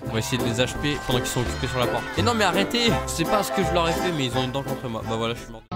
On va essayer de les HP pendant qu'ils sont occupés sur la porte. Et non mais arrêtez. C'est pas ce que je leur ai fait, mais ils ont une dent contre moi. Bah voilà, je suis mort.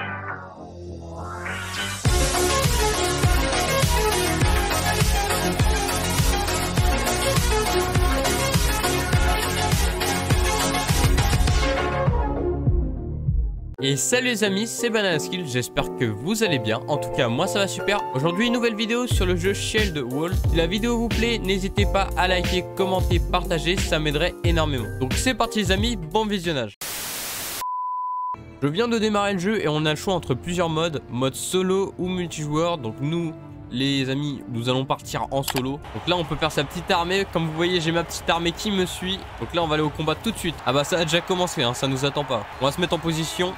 Et salut les amis, c'est Bananaskill, j'espère que vous allez bien. En tout cas, moi ça va super. Aujourd'hui, une nouvelle vidéo sur le jeu Shield Wall. Si la vidéo vous plaît, n'hésitez pas à liker, commenter, partager, ça m'aiderait énormément. Donc c'est parti les amis, bon visionnage. Je viens de démarrer le jeu et on a le choix entre plusieurs modes, mode solo ou multijoueur. Donc nous, les amis, nous allons partir en solo. Donc là on peut faire sa petite armée. Comme vous voyez, j'ai ma petite armée qui me suit. Donc là on va aller au combat tout de suite. Ah bah ça a déjà commencé, hein, ça nous attend pas. On va se mettre en position.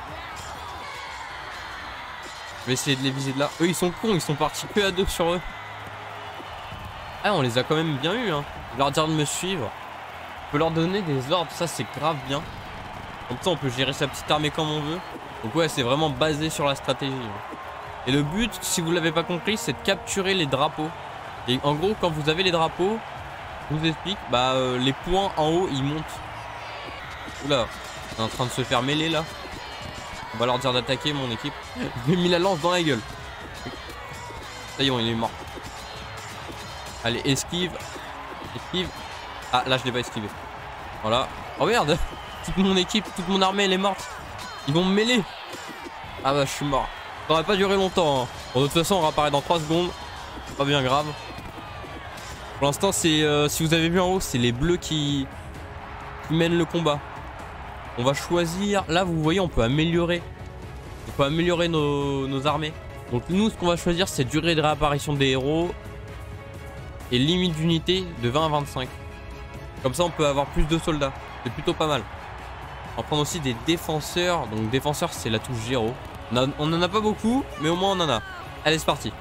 Je vais essayer de les viser de là. Eux ils sont cons, ils sont partis que à deux sur eux. Ah on les a quand même bien eu hein. Je vais leur dire de me suivre. On peut leur donner des ordres, ça c'est grave bien. Comme ça on peut gérer sa petite armée comme on veut. Donc ouais, c'est vraiment basé sur la stratégie. Et le but, si vous l'avez pas compris, c'est de capturer les drapeaux. Et en gros, quand vous avez les drapeaux, je vous explique, bah les points en haut, ils montent. Oula, on est en train de se faire mêler là. On va leur dire d'attaquer mon équipe. J'ai mis la lance dans la gueule. Ça y est, il est mort. Allez, esquive. Esquive. Ah, là, je l'ai pas esquivé. Voilà. Oh merde. Toute mon équipe, toute mon armée, elle est morte. Ils vont me mêler. Ah bah, je suis mort. Ça aurait pas duré longtemps. Hein. Bon, de toute façon, on réapparaît dans 3 secondes. Pas bien grave. Pour l'instant, c'est si vous avez vu en haut, c'est les bleus qui mènent le combat. On va choisir. Là, vous voyez, on peut améliorer. On peut améliorer nos armées. Donc, nous, ce qu'on va choisir, c'est durée de réapparition des héros et limite d'unité de 20 à 25. Comme ça, on peut avoir plus de soldats. C'est plutôt pas mal. On va prendre aussi des défenseurs. Donc, défenseur, c'est la touche 0. On en a pas beaucoup, mais au moins on en a. Allez, c'est parti.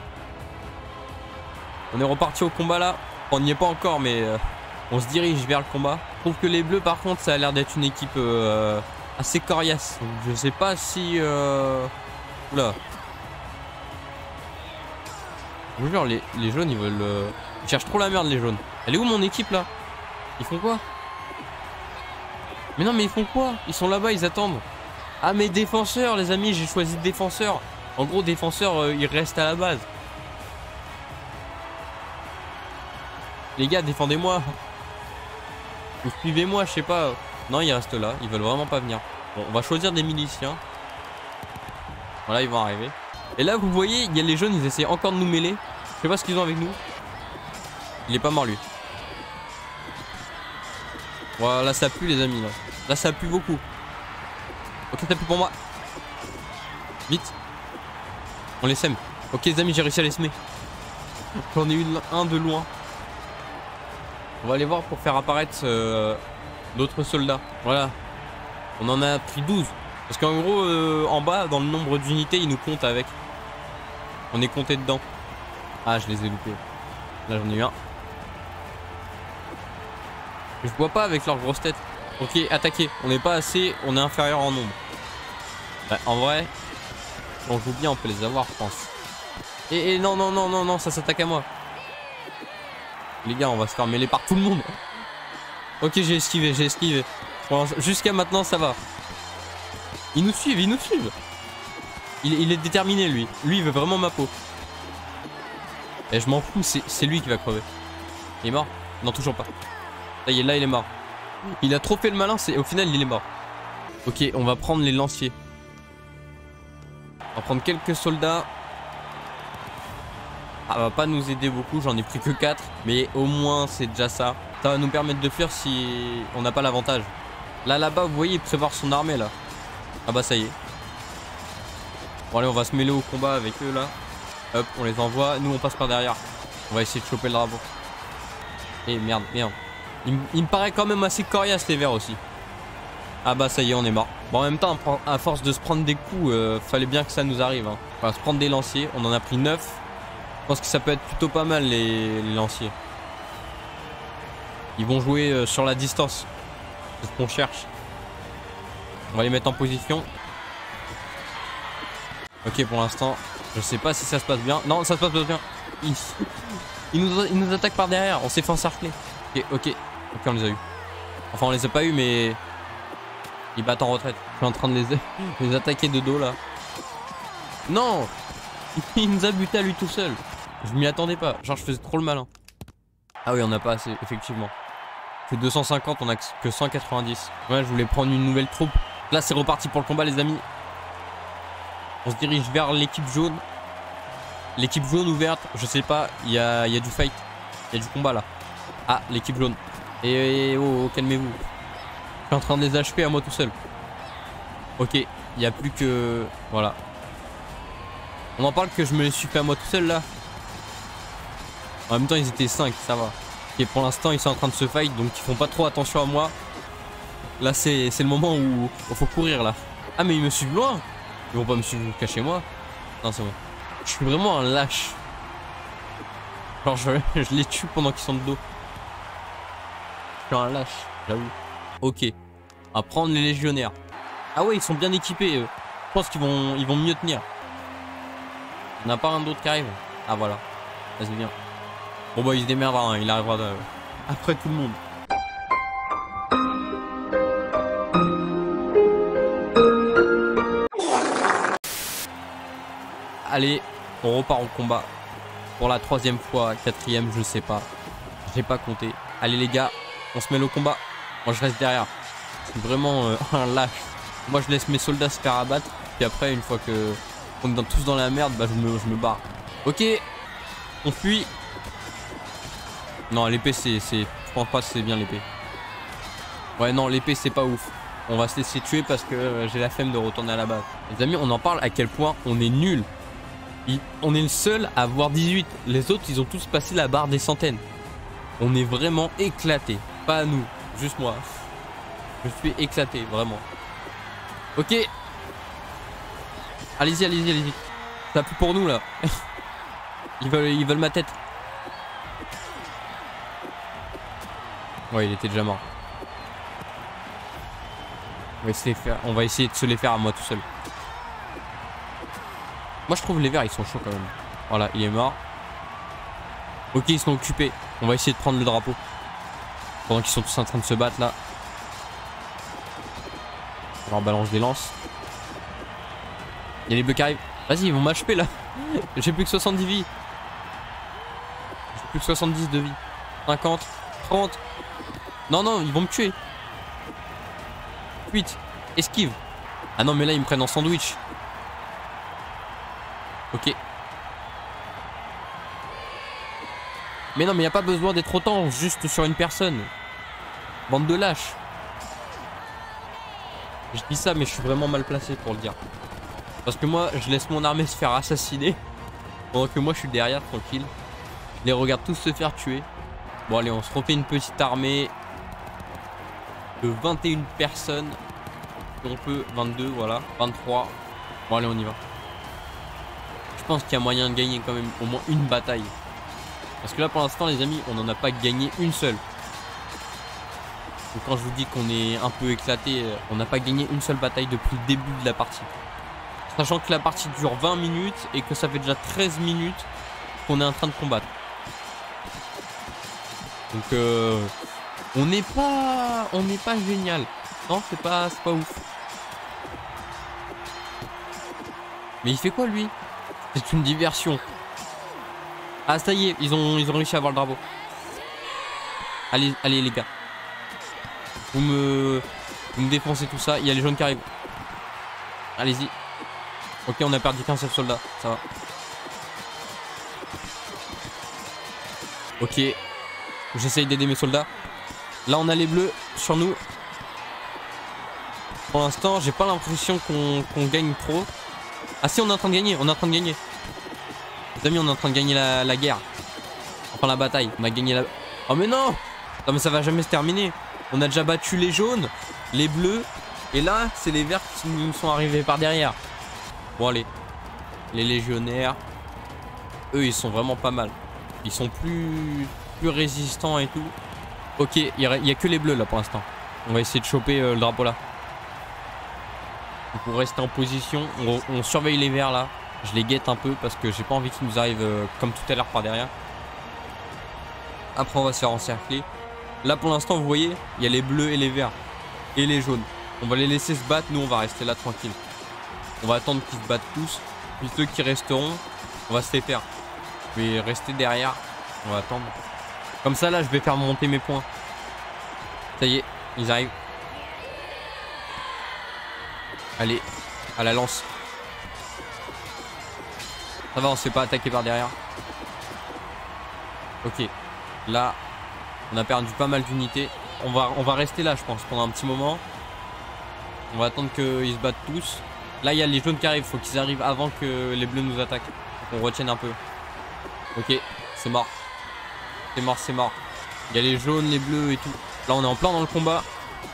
On est reparti au combat là. On n'y est pas encore, mais on se dirige vers le combat. Je trouve que les bleus, par contre, ça a l'air d'être une équipe assez coriace. Donc, je sais pas si... Oula. Je vous jure, les jaunes, ils veulent... Ils cherchent trop la merde, les jaunes. Elle est où mon équipe là? Ils font quoi? Mais non, mais ils font quoi? Ils sont là-bas, ils attendent. Ah mais défenseur les amis, j'ai choisi défenseur. En gros défenseur il reste à la base. Les gars défendez-moi. Ou suivez-moi, je sais pas. Non ils restent là, ils veulent vraiment pas venir. Bon on va choisir des miliciens. Voilà ils vont arriver. Et là vous voyez il y a les jaunes, ils essaient encore de nous mêler. Je sais pas ce qu'ils ont avec nous. Il est pas mort lui. Voilà ça pue les amis là. Là ça pue beaucoup. Ok, t'as plus pour moi. Vite. On les sème. Ok les amis, j'ai réussi à les semer. J'en ai eu un de loin. On va aller voir pour faire apparaître d'autres soldats. Voilà. On en a pris 12. Parce qu'en gros, en bas, dans le nombre d'unités, ils nous comptent avec. On est compté dedans. Ah, je les ai loupés. Là, j'en ai eu un. Je vois pas avec leur grosse tête. Ok, attaquez. On n'est pas assez, on est inférieur en nombre. Bah, en vrai, si on joue bien, on peut les avoir, je pense. Et non, non, non, non, non, ça s'attaque à moi. Les gars, on va se faire mêler par tout le monde. Ok, j'ai esquivé, j'ai esquivé. Jusqu'à maintenant, ça va. Ils nous suivent, ils nous suivent. Il est déterminé, lui. Lui, il veut vraiment ma peau. Et je m'en fous, c'est lui qui va crever. Il est mort? Non, toujours pas. Ça y est, là, il est mort. Il a trop fait le malin, au final il est mort. Ok, on va prendre les lanciers. On va prendre quelques soldats. Ça va pas nous aider beaucoup, j'en ai pris que 4. Mais au moins c'est déjà ça. Ça va nous permettre de fuir si on n'a pas l'avantage. Là-bas, vous voyez, il prévoir son armée là. Ah bah ça y est. Bon allez, on va se mêler au combat avec eux là. Hop, on les envoie. Nous on passe par derrière. On va essayer de choper le drapeau. Eh merde, merde. Il me paraît quand même assez coriace les verts aussi. Ah bah ça y est, on est mort. Bon en même temps, à force de se prendre des coups, fallait bien que ça nous arrive hein. On va se prendre des lanciers, on en a pris 9. Je pense que ça peut être plutôt pas mal les lanciers. Ils vont jouer sur la distance. C'est ce qu'on cherche. On va les mettre en position. Ok pour l'instant, je sais pas si ça se passe bien. Non ça se passe bien. Ils nous attaquent par derrière, on s'est fait encercler. Ok, ok. Ok, on les a eu. Enfin, on les a pas eu, mais ils battent en retraite. Je suis en train de les attaquer de dos là. Non. Il nous a buté à lui tout seul. Je m'y attendais pas. Genre, je faisais trop le malin. Ah oui, on n'a pas assez, effectivement. C'est 250, on a que 190. Ouais, je voulais prendre une nouvelle troupe. Là, c'est reparti pour le combat, les amis. On se dirige vers l'équipe jaune. L'équipe jaune ouverte, je sais pas, il y a du fight. Il y a du combat là. Ah, l'équipe jaune. Et oh, calmez-vous. Je suis en train de les HP à moi tout seul. Ok, il n'y a plus que... Voilà. On en parle que je me les suis fait à moi tout seul là. En même temps, ils étaient 5, ça va. Et pour l'instant, ils sont en train de se fight, donc ils font pas trop attention à moi. Là, c'est le moment où il faut courir là. Ah, mais ils me suivent loin. Ils vont pas me suivre cacher moi. Non, c'est bon. Je suis vraiment un lâche. Genre, je les tue pendant qu'ils sont de dos. Je suis un lâche, j'avoue. Ok. On va prendre les légionnaires. Ah ouais, ils sont bien équipés. Eux. Je pense qu'ils vont mieux tenir. On n'a pas un d'autre qui arrive. Ah voilà. Vas-y, viens. Bon bah il se démerdera, hein. Il arrivera après tout le monde. Allez, on repart en combat. Pour la 3e fois, 4e, je sais pas. J'ai pas compté. Allez les gars, on se met au combat. Moi je reste derrière. C'est vraiment un lâche. Moi je laisse mes soldats se faire abattre. Puis après, une fois que on est tous dans la merde, bah je me barre. Ok, on fuit. Non, l'épée c'est... Je pense pas que c'est bien l'épée. Ouais, non, l'épée c'est pas ouf. On va se laisser tuer parce que j'ai la flemme de retourner à la base. Les amis, on en parle à quel point on est nul. On est le seul à avoir 18. Les autres, ils ont tous passé la barre des centaines. On est vraiment éclaté. Pas à nous, juste moi. Je suis éclaté, vraiment. Ok. Allez-y, allez-y, allez-y. Ça plus pour nous là. Ils veulent ma tête. Ouais, il était déjà mort. On va essayer de se les faire à moi tout seul. Moi je trouve les verts ils sont chauds quand même. Voilà, il est mort. Ok, ils sont occupés. On va essayer de prendre le drapeau. Pendant qu'ils sont tous en train de se battre là. On leur balance des lances. Il y a les bleus qui arrivent. Vas-y, ils vont m'HP là. J'ai plus que 70 vies. J'ai plus que 70 de vie. 50, 30. Non, non, ils vont me tuer. 8. Esquive. Ah non, mais là, ils me prennent en sandwich. Ok. Mais non, mais il n'y a pas besoin d'être autant juste sur une personne. Bande de lâches. Je dis ça, mais je suis vraiment mal placé pour le dire. Parce que moi, je laisse mon armée se faire assassiner. Pendant que moi, je suis derrière, tranquille. Je les regarde tous se faire tuer. Bon, allez, on se refait une petite armée de 21 personnes. Si on peut, 22, voilà. 23. Bon, allez, on y va. Je pense qu'il y a moyen de gagner quand même au moins une bataille. Parce que là, pour l'instant, les amis, on n'en a pas gagné une seule. Donc quand je vous dis qu'on est un peu éclaté, on n'a pas gagné une seule bataille depuis le début de la partie. Sachant que la partie dure 20 minutes et que ça fait déjà 13 minutes qu'on est en train de combattre. Donc on n'est pas génial. Non, c'est pas ouf. Mais il fait quoi lui? C'est une diversion. Ah ça y est, ils ont réussi à avoir le drapeau. Allez, allez les gars. Vous me défoncez tout ça. Il y a les jaunes qui arrivent. Allez-y. Ok, on a perdu qu'un seul soldat. Ça va. Ok. J'essaye d'aider mes soldats. Là, on a les bleus sur nous. Pour l'instant, j'ai pas l'impression qu'on gagne trop. Ah si, on est en train de gagner. On est en train de gagner. Les amis, on est en train de gagner la guerre. Enfin, la bataille. On a gagné la... Oh mais non! Non mais ça va jamais se terminer. On a déjà battu les jaunes, les bleus. Et là, c'est les verts qui nous sont arrivés par derrière. Bon, allez. Les légionnaires. Eux, ils sont vraiment pas mal. Ils sont plus résistants et tout. Ok, il y a que les bleus là pour l'instant. On va essayer de choper le drapeau là. Pour rester en position, on surveille les verts là. Je les guette un peu parce que j'ai pas envie qu'ils nous arrivent comme tout à l'heure par derrière. Après on va se faire encercler. Là pour l'instant vous voyez, il y a les bleus et les verts. Et les jaunes. On va les laisser se battre, nous on va rester là tranquille. On va attendre qu'ils se battent tous. Puis ceux qui resteront, on va se les faire. Je vais rester derrière. On va attendre. Comme ça là je vais faire monter mes points. Ça y est, ils arrivent. Allez, à la lance. Ça va, on se fait pas attaquer par derrière. Ok, là on a perdu pas mal d'unités. On va rester là je pense pendant un petit moment. On va attendre qu'ils se battent tous. Là il y a les jaunes qui arrivent, faut qu'ils arrivent avant que les bleus nous attaquent. Faut qu'on retienne un peu. Ok, c'est mort. C'est mort, c'est mort. Il y a les jaunes, les bleus et tout. Là on est en plein dans le combat.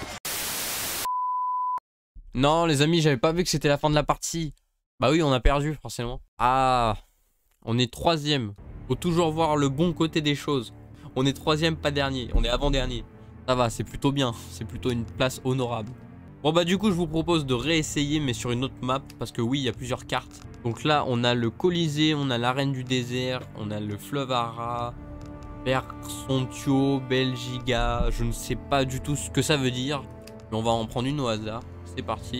Non les amis, j'avais pas vu que c'était la fin de la partie. Bah oui, on a perdu forcément. Ah, on est 3ème. Faut toujours voir le bon côté des choses. On est 3ème, pas dernier. On est avant-dernier. Ça va, c'est plutôt bien. C'est plutôt une place honorable. Bon bah du coup, je vous propose de réessayer, mais sur une autre map. Parce que oui, il y a plusieurs cartes. Donc là, on a le Colisée, on a l'arène du désert, on a le fleuve Ara, Persontio, Belgiga. Je ne sais pas du tout ce que ça veut dire. Mais on va en prendre une au hasard. C'est parti.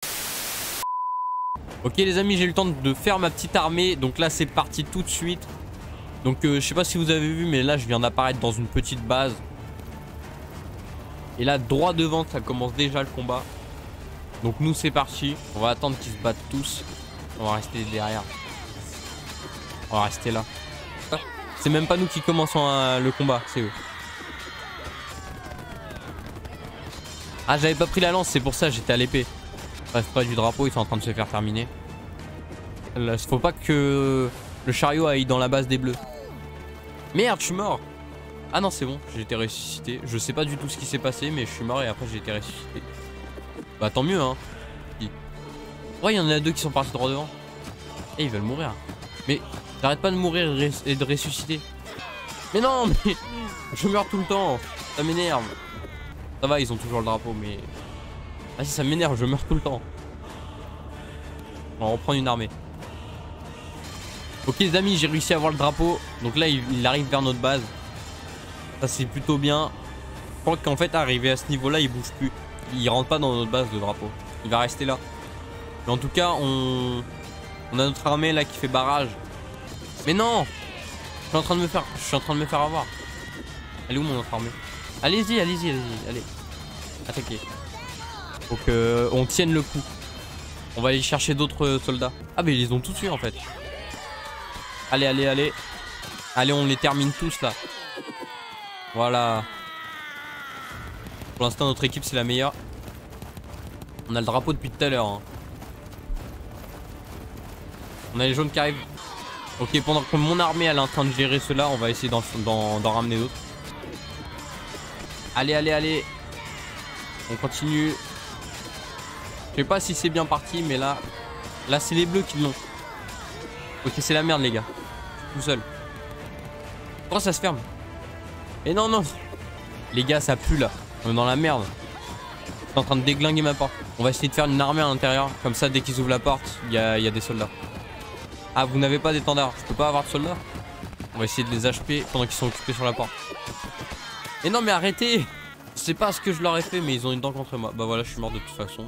Ok les amis, j'ai eu le temps de faire ma petite armée. Donc là, c'est parti tout de suite. Donc je sais pas si vous avez vu, mais là, je viens d'apparaître dans une petite base. Et là, droit devant, ça commence déjà le combat. Donc nous, c'est parti. On va attendre qu'ils se battent tous. On va rester derrière. On va rester là. C'est même pas nous qui commençons le combat, c'est eux. Ah, j'avais pas pris la lance, c'est pour ça j'étais à l'épée. Bref, pas du drapeau, ils sont en train de se faire terminer. Là, faut pas que le chariot aille dans la base des bleus. Merde, je suis mort. Ah non, c'est bon, j'ai été ressuscité. Je sais pas du tout ce qui s'est passé, mais je suis mort et après j'ai été ressuscité. Bah tant mieux, hein. Ouais, il y en a deux qui sont partis droit devant. Et ils veulent mourir. Mais j'arrête pas de mourir et de ressusciter. Mais non, mais je meurs tout le temps. Ça m'énerve. Ça va, ils ont toujours le drapeau, mais... Ah si, ça m'énerve, je meurs tout le temps. On va reprendre une armée. Ok les amis, j'ai réussi à avoir le drapeau. Donc là, il arrive vers notre base. Ça, c'est plutôt bien. Je crois qu'en fait, arrivé à ce niveau-là, il bouge plus. Il rentre pas dans notre base, le drapeau. Il va rester là. Mais en tout cas, on a notre armée là qui fait barrage. Mais non, je suis en train de me faire avoir. Elle est où mon autre armée? Allez-y, allez-y, allez-y, allez. Attaquez. Faut que on tienne le coup. On va aller chercher d'autres soldats. Ah mais ils les ont tous tués en fait. Allez, allez, allez. Allez, on les termine tous là. Voilà. Pour l'instant, notre équipe c'est la meilleure. On a le drapeau depuis tout à l'heure. Hein. On a les jaunes qui arrivent. Ok, pendant que mon armée elle est en train de gérer cela, on va essayer d'en ramener d'autres. Allez, allez, allez. On continue. Je sais pas si c'est bien parti, mais là c'est les bleus qui l'ont. Ok, c'est la merde les gars. Tout seul. Pourquoi ça se ferme? Et non, non. Les gars, ça pue là. On est dans la merde. Je suis en train de déglinguer ma porte. On va essayer de faire une armée à l'intérieur. Comme ça, dès qu'ils ouvrent la porte, il y a des soldats. Ah, vous n'avez pas d'étendard. Je peux pas avoir de soldats. On va essayer de les HP pendant qu'ils sont occupés sur la porte. Et non, mais arrêtez. Je sais pas ce que je leur ai fait, mais ils ont une dent contre moi. Bah voilà, je suis mort de toute façon.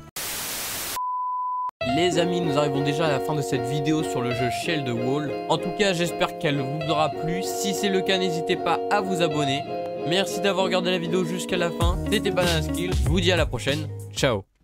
Les amis, nous arrivons déjà à la fin de cette vidéo sur le jeu Shield Wall. En tout cas, j'espère qu'elle vous aura plu. Si c'est le cas, n'hésitez pas à vous abonner. Merci d'avoir regardé la vidéo jusqu'à la fin. C'était Banana Skill. Je vous dis à la prochaine. Ciao.